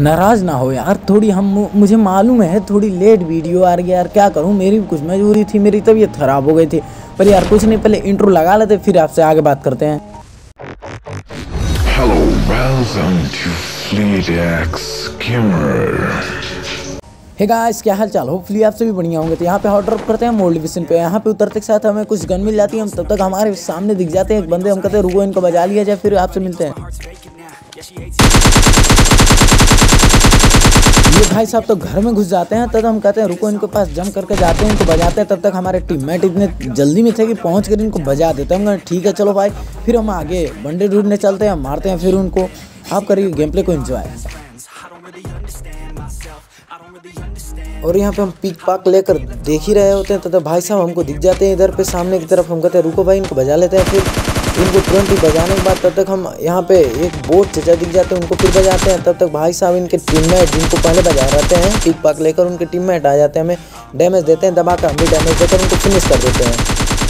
नाराज़ ना हो यार, थोड़ी मुझे मालूम है थोड़ी लेट वीडियो आ रही है यार, क्या करूं, मेरी भी कुछ मजबूरी थी, मेरी तबीयत ख़राब हो गई थी। पर यार कुछ नहीं, पहले इंट्रो लगा लेते फिर आपसे आगे बात करते हैं। Hello, welcome to FleetX Gamer। Hey guys, क्या हाल चाल, होपफुली आप सभी बढ़िया होंगे। तो यहाँ पे हॉट ड्रॉप करते हैं मोल्ड डिवीजन पे। यहाँ पे उतरते के साथ हमें कुछ गन मिल जाती है, हम तब तक हमारे सामने दिख जाते हैं एक बंदे, हम कहते हैं रुको इनको बजा लिया जाए, फिर आपसे मिलते हैं। ये भाई साहब तो घर में घुस जाते हैं, तब हम कहते हैं रुको इनके पास जंप करके जाते हैं, इनको बजाते हैं। तब तक हमारे टीममेट इतने जल्दी में थे कि पहुंच कर इनको बजा देते हैं। हम ठीक है चलो भाई, फिर हम आगे बंदे ढूंढने चलते हैं, मारते हैं फिर उनको। आप करिए गेम प्ले को एंजॉय। और यहाँ पे हम पीक पाक लेकर देख ही रहे होते हैं, तब भाई साहब हमको दिख जाते हैं इधर पे सामने की तरफ। हम कहते हैं रुको भाई इनको बजा लेते हैं, फिर इनको तुरंत ही बजाने के बाद तब तक हम यहाँ पे एक बोट चचा दिख जाते हैं, उनको फिर बजाते हैं। तब तक भाई साहब इनके टीममेट जिनको पहले बजा रहते हैं पीक पाक लेकर, उनके टीममेट आ जाते हैं, हमें डैमेज देते हैं, दबाकर हम भी डैमेज देकर उनको फिनिश कर देते हैं।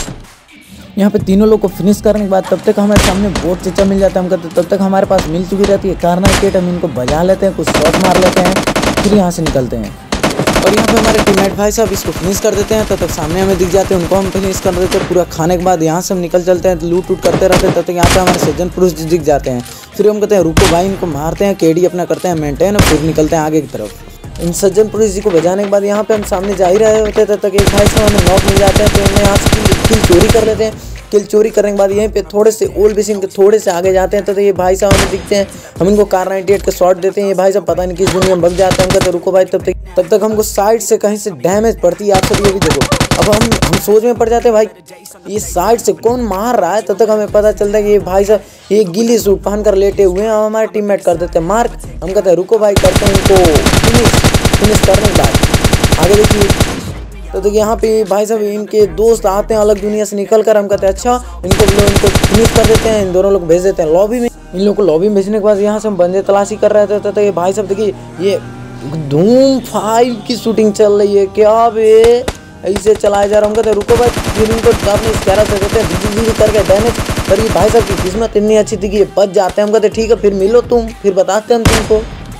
यहाँ पे तीनों लोग को फिनिश करने के बाद तब तक हमारे सामने बोट चचा मिल जाता है। हम कहते तब तक हमारे पास मिल चुकी रहती है कार्नाइट, हम इनको बजा लेते हैं, कुछ शॉट मार लेते हैं, फिर यहाँ से निकलते हैं। और यहाँ पे हमारे टीममेट भाई साहब इसको फिनिश कर देते हैं, तब तक सामने हमें दिख जाते हैं, उनको हम फिनिश कर देते हैं। पूरा खाने के बाद यहाँ से हम निकल चलते हैं, लूट वूट करते रहते हैं। तब तक यहाँ पे हमारे सज्जन पुरुष दिख जाते हैं, फिर हम कहते हैं रुको भाई इनको मारते हैं, केडी अपना करते हैं मेंटेन, फिर निकलते हैं आगे की तरफ। इन सज्जन पुरुष जी को बजाने के बाद यहाँ पे हम सामने जा ही रहे होते हैं, तब तक एक भाई साहब हमें नॉक मिल जाते हैं, तो इन्हें यहाँ से किल चोरी कर लेते हैं। किल चोरी करने के बाद यहीं पे थोड़े से ओल्ड बेसिन के थोड़े से आगे जाते हैं, तो ये भाई साहब हमें दिखते हैं, हम इनको कार 98 के शॉट देते हैं। ये भाई साहब पता नहीं किस दुनिया में भग जाते हैं। हम कहते रुको भाई, तब तक हमको साइड से कहीं से डैमेज पड़ती है। आप सब ये भी देखो, अब हम सोच में पड़ जाते हैं भाई ये साइड से कौन मार रहा है। तब तक हमें पता चलता है कि ये भाई साहब ये गिली सूट पहन कर लेटे हुए हैं, और हमारे टीममेट कर देते हैं मार्क। हम कहते हैं रुको भाई, करते हैं इनको फिनिश करने के बाद आगे देखिए। तो देखिए यहाँ पे भाई साहब इनके दोस्त आते हैं अलग दुनिया से निकल कर। हम कहते हैं अच्छा इनको फिनिश कर देते हैं, इन दोनों लोग भेज देते हैं लॉबी में। इन लोगों को लॉबी में भेजने के बाद यहाँ से हम बंदे तलाशी कर रहे थे, तो ये भाई साहब देखिए ये धूम 5 की शूटिंग चल रही है, क्या बे ऐसे चलाया जा रहा है। हम कहते हैं रुको भाई, फिर इनको अपने स्कैरर से देते हैं धीरे करके डैमेज। पर ये भाई साहब की किस्मत इतनी अच्छी थी कि ये बच जाते हैं। हम कहते हैं ठीक है फिर मिलो तुम, फिर बताते हैं हम तुमको।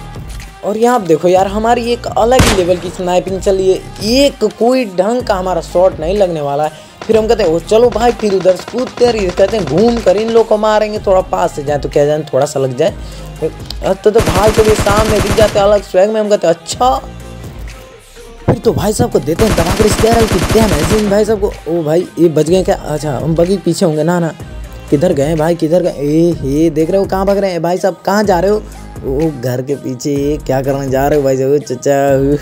और यहाँ आप देखो यार, हमारी एक अलग ही लेवल की स्नाइपिंग चली है, एक कोई ढंग का हमारा शॉट नहीं लगने वाला है। फिर हम कहते हैं चलो भाई, फिर उधर से कूदते हैं, कहते हैं घूम कर इन लोग को मारेंगे, थोड़ा पास से जाए तो क्या जाए थोड़ा सा लग जाए। तो भाई तो ये सामने दिख जाते हैं अलग स्वैग में। हम कहते हैं अच्छा, फिर तो भाई साहब को देते हैं दबाकर स्कैरर की डैमेज। भाई साहब को ओ भाई ये बच गए क्या, अच्छा हम बगी पीछे होंगे ना किधर गए भाई, किधर गए, ये देख रहे हो कहाँ भाग रहे हैं भाई साहब, कहाँ जा रहे हो, वो घर के पीछे क्या करने जा रहे हो भाई साहब चचा,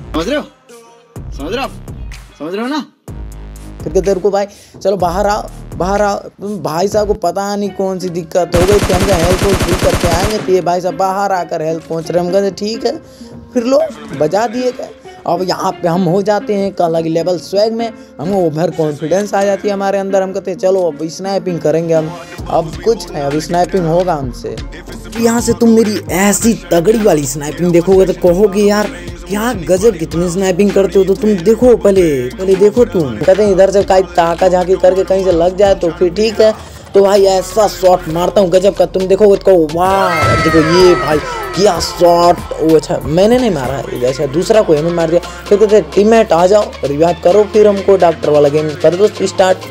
समझ रहे हो ना। फिर कहते रुको भाई चलो बाहर आओ। भाई साहब को पता नहीं कौन सी दिक्कत हो गई थी, हम हेल्थ को ठीक करके आएंगे, तो ये भाई साहब बाहर आकर हेल्थ पहुंच रहे। हम कहते ठीक है, फिर लो बजा दिए गए। अब यहाँ पे हम हो जाते हैं एक अलग लेवल स्वैग में, हमें ओवर कॉन्फिडेंस आ जाती है हमारे अंदर। हम कहते हैं चलो अब स्नाइपिंग करेंगे हम, अब कुछ नहीं अब स्नाइपिंग होगा हमसे। यहाँ से तुम मेरी ऐसी तगड़ी वाली स्नाइपिंग देखोगे तो कहोगे यार क्या गजब कितनी स्नाइपिंग करते हो। तो तुम देखो पहले देखो तुम, कहते हैं इधर से कहीं ताका झाकी करके कहीं से लग जाए तो फिर ठीक है। तो भाई ऐसा शॉट मारता हूँ गजब का, तुम देखोगे तो कहो वाह देखो ये भाई क्या शॉट। वो अच्छा मैंने नहीं मारा, जैसा दूसरा कोई हमें मार दिया। फिर कहते टीममेट आ जाओ रिवाइव करो, फिर हमको डॉक्टर वाला गेम कर दो स्टार्ट।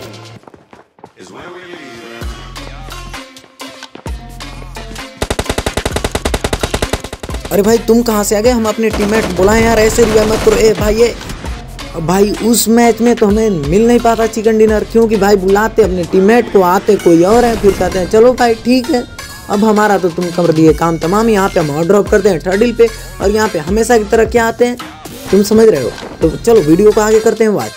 अरे भाई तुम कहाँ से आ गए, हम अपने टीममेट बुलाएं यार, ऐसे रिवाइव मत करो। ए भाई उस मैच में तो हमें मिल नहीं पाता चिकन डिनर, क्योंकि भाई बुलाते अपने टीममेट को, आते कोई और है, फिर कहते हैं चलो भाई ठीक है अब हमारा तो तुम कर दिए काम तमाम। यहाँ पे हम हॉट ड्रॉप करते हैं थर्ड हिल पे, और यहाँ पे हमेशा की तरह क्या आते हैं तुम समझ रहे हो। तो चलो वीडियो को आगे करते हैं बात।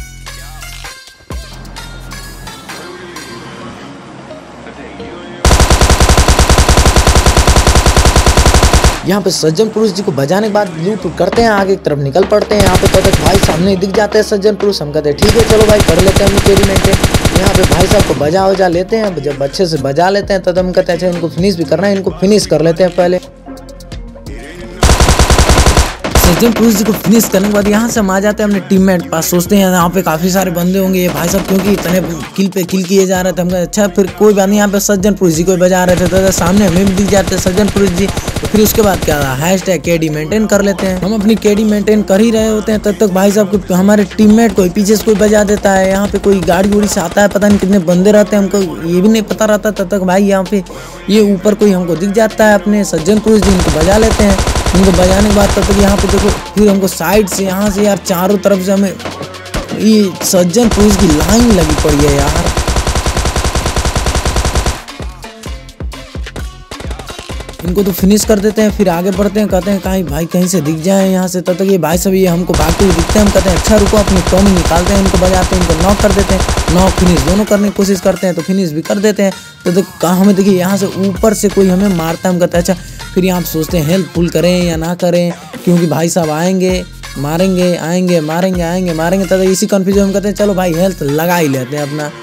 यहाँ पे सज्जन पुरुष जी को बजाने के बाद लूट करते हैं, आगे की तरफ निकल पड़ते हैं। यहाँ पे तब तक भाई सामने दिख जाते हैं सज्जन पुरुष। हम कहते हैं ठीक है चलो भाई कर लेते हैं हम केरी मेंटेन। यहाँ पे भाई साहब को बजा लेते हैं, जब अच्छे से बजा लेते हैं तब हम कहते हैं अच्छा इनको फिनिश भी करना है, इनको फिनिश कर लेते हैं पहले। सर्जन पुरुष जी को फिनिश करने के बाद यहाँ से हम आ जाते हैं अपने टीममेट के पास। सोचते हैं यहाँ पे काफी सारे बंदे होंगे ये भाई साहब, क्योंकि इतने किल पे किल किए जा रहे थे। हमको अच्छा फिर कोई बात नहीं, यहाँ पे सर्जन पुरुष जी को बजा रहे थे तो सामने हमें भी दिख जाते सर्जन पुरुष जी। तो फिर उसके बाद क्या हैशटैग केडी मेंटेन कर लेते हैं। हम अपनी केडी मेंटेन कर ही रहे होते हैं, तब तक भाई साहब को हमारे टीममेट को पीछे से कोई बजा देता है। यहाँ पे कोई गाड़ी उड़ी से आता है, पता नहीं कितने बंदे रहते हैं, हमको ये भी नहीं पता रहता। तब तक भाई यहाँ पे ये ऊपर कोई हमको दिख जाता है, अपने सर्जन पुरुष जी इनको बजा लेते हैं। इनको बजाने के बाद तब तक यहाँ पे देखो फिर हमको साइड से यहाँ से यार चारों तरफ से हमें ये सर्जन पुरुष की लाइन लगी पड़ी है यार। इनको तो फिनिश कर देते हैं, फिर आगे बढ़ते हैं। कहते हैं कहीं भाई कहीं से दिख जाए यहाँ से। तब तक ये भाई सब ये हमको भागते हुए दिखते हैं। हम कहते हैं अच्छा रुको, अपनी टॉमी निकालते हैं, इनको बजाते हैं, इनको नॉक कर देते हैं। नॉक फिनिश दोनों करने की कोशिश करते हैं तो फिनिश भी कर देते हैं। तो कहाँ हमें देखिए यहाँ से ऊपर से कोई हमें मारता है। हम कहते हैं अच्छा, फिर यहाँ सोचते हैं हेल्प फुल करें या ना करें, क्योंकि भाई साहब आएंगे मारेंगे, आएंगे मारेंगे, आएंगे मारेंगे। तब इसी कन्फ्यूजन हम कहते हैं चलो भाई हेल्थ लगा ही लेते हैं अपना।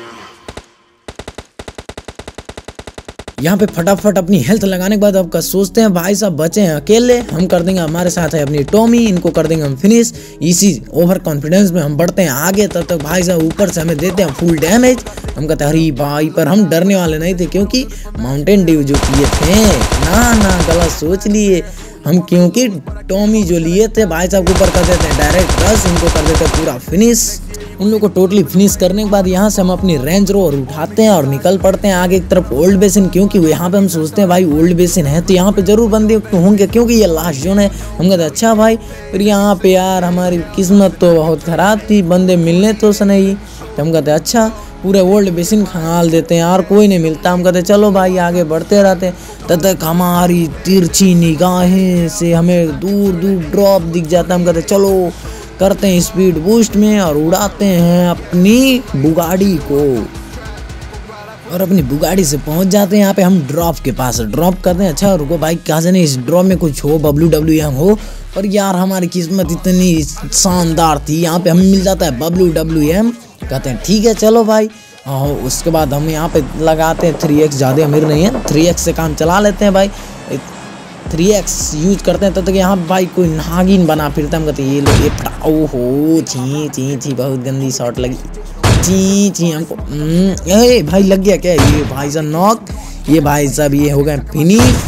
यहाँ पे फटाफट अपनी हेल्थ लगाने के बाद अब सोचते हैं भाई साहब बचे हैं अकेले, हम कर देंगे, हमारे साथ है अपनी टॉमी, इनको कर देंगे हम फिनिश। इसी ओवर कॉन्फिडेंस में हम बढ़ते हैं आगे। तब तक भाई साहब ऊपर से हमें देते हैं फुल डैमेज। हम कहते हैं अरे भाई, पर हम डरने वाले नहीं थे, क्योंकि माउंटेन ड्यू जो किए थे ना गलत सोच लिए हम, क्योंकि टॉमी जो लिए थे भाई साहब के ऊपर कर देते हैं डायरेक्ट रश, इनको कर देते हैं पूरा फिनिश। उन लोगों को टोटली फिनिश करने के बाद यहाँ से हम अपनी रेंज रोवर उठाते हैं और निकल पड़ते हैं आगे की तरफ ओल्ड बेसिन, क्योंकि यहाँ पे हम सोचते हैं भाई ओल्ड बेसिन है तो यहाँ पे जरूर बंदे होंगे, क्योंकि ये लास्ट जोन है। हम कहते हैं अच्छा भाई, फिर यहाँ पे यार हमारी किस्मत तो बहुत खराब थी, बंदे मिलने तो नहीं। तो हम कहते हैं अच्छा, पूरे ओल्ड बेसिन खंगाल देते हैं यार, कोई नहीं मिलता। हम कहते चलो भाई आगे बढ़ते रहते हैं। तब तक हमारी तिरछी निगाहें से हमें दूर दूर ड्रॉप दिख जाता है। हम कहते चलो करते हैं स्पीड बूस्ट में और उड़ाते हैं अपनी बुगाड़ी को, और अपनी बुगाड़ी से पहुंच जाते हैं यहाँ पे हम ड्रॉप के पास। ड्रॉप करते हैं अच्छा रुको भाई, कहाँ से नहीं इस ड्रॉप में कुछ हो, WWM हो। और यार हमारी किस्मत इतनी शानदार थी, यहाँ पे हमें मिल जाता है WWM। कहते हैं ठीक है चलो भाई। उसके बाद हम यहाँ पे लगाते हैं 3x, ज़्यादा अमीर नहीं है, 3x से काम चला लेते हैं भाई। 3x यूज करते हैं। तब तक यहाँ भाई कोई नागिन बना फिरता है। हम कहते हैं ये लो ये फटा, ओहो छी बहुत गंदी शॉट लगी, छी हमको। ए भाई लग गया क्या? ये भाई साहब नॉक, ये भाई साहब ये हो गए फिनिश।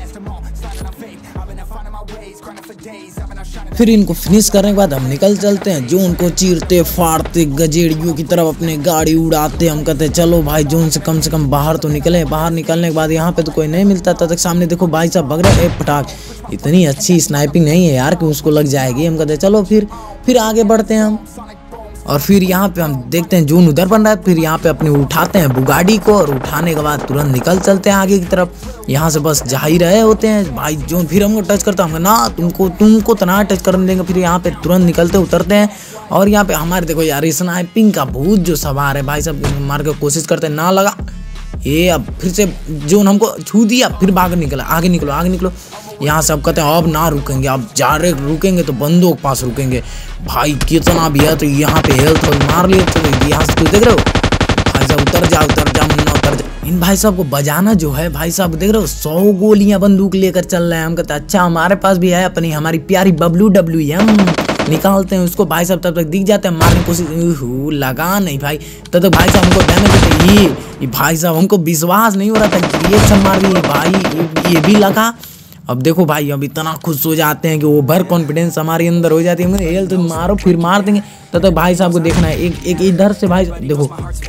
फिर इनको फिनिश करने के बाद हम निकल चलते हैं जोन को चीरते फाड़ते गजेड़ियों की तरफ अपने गाड़ी उड़ाते। हम कहते हैं चलो भाई जोन से कम बाहर तो निकले। बाहर निकलने के बाद यहाँ पे तो कोई नहीं मिलता। तब तक सामने देखो भाई साहब भग रहे हैं। पटाख इतनी अच्छी स्नाइपिंग नहीं है यार कि उसको लग जाएगी। हम कहते हैं चलो फिर आगे बढ़ते हैं हम। और फिर यहाँ पे हम देखते हैं जोन उधर बन रहा है। फिर यहाँ पे अपने उठाते हैं बुगाड़ी को, और उठाने के बाद तुरंत निकल चलते हैं आगे की तरफ। यहाँ से बस जा ही रहे होते हैं भाई जोन फिर हमको टच करता है। ना तुमको तना टच करने देंगे। फिर यहाँ पे तुरंत निकलते उतरते हैं। और यहाँ पे हमारे देखो यार स्नाइपिंग का भूत जो सवार है भाई सब मार के कोशिश करते हैं, ना लगा। ये अब फिर से जोन हमको छू दिया, फिर भाग निकला, आगे निकलो। यहाँ से अब कहते हैं अब ना रुकेंगे, अब जा रहे रुकेंगे तो बंदों के पास रुकेंगे। भाई कितना भी है तो यहाँ पे हेल्थ मार लिए। तो यहाँ से देख रहे हो भाई साहब, उतर जा मुन्ना उतर जा। इन भाई साहब को बजाना जो है भाई साहब देख रहे हो 100 गोलियां बंदूक लेकर चल रहे हैं। हम कहते हैं अच्छा हमारे पास भी है अपनी हमारी प्यारी WWM, निकालते हैं उसको। भाई साहब तब तक दिख जाते हैं, मारने की कोशिश, लगा नहीं भाई। तब तक भाई साहब हमको डैमेज देते। ये भाई साहब हमको विश्वास नहीं हो रहा था ये सब मार दिए भाई, ये भी लगा। अब देखो भाई अब इतना खुश हो जाते हैं कि ओवर कॉन्फिडेंस हमारे अंदर हो जाती है। हेल्थ मारो फिर मार देंगे। तब तक भाई साहब को देखना है एक इधर से भाई देखो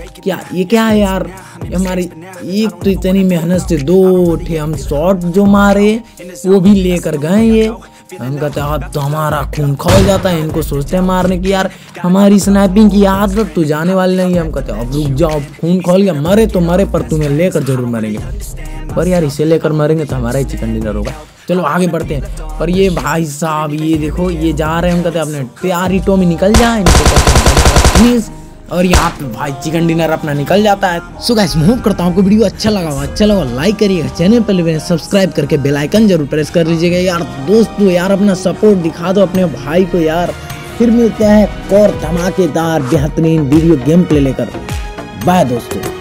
क्या है यार, ये हमारी एक तो इतनी मेहनत से 2 ठे हम शॉट जो मारे वो भी लेकर गए। ये हम कहते हैं अब तो हमारा खून खोल जाता है। इनको सोचते हैं मारने की, यार हमारी स्नाइपिंग की आदत तो जाने वाली नहीं है। हम कहते हैं अब रुक जाओ, खून खोल गया, मरे तो मरे पर तुम्हें लेकर जरूर मरेंगे। पर यार इसे लेकर मरेंगे तो हमारा ही चिकन डिनर होगा। चलो आगे बढ़ते हैं। पर ये भाई साहब ये देखो ये जा रहे हैं। हम कहते हैं अपने प्यारी टॉमी निकल जाए, इनको कहते हैं और यहाँ पे भाई चिकन डिनर अपना निकल जाता है। सो गाइस मैं होप करता हूँ आपको वीडियो अच्छा लगा लाइक करिएगा, चैनल पर सब्सक्राइब करके बेल आइकन जरूर प्रेस कर लीजिएगा। यार दोस्तों यार अपना सपोर्ट दिखा दो अपने भाई को यार। फिर मिलते हैं और धमाकेदार बेहतरीन वीडियो गेम प्ले लेकर। बाय दोस्तों।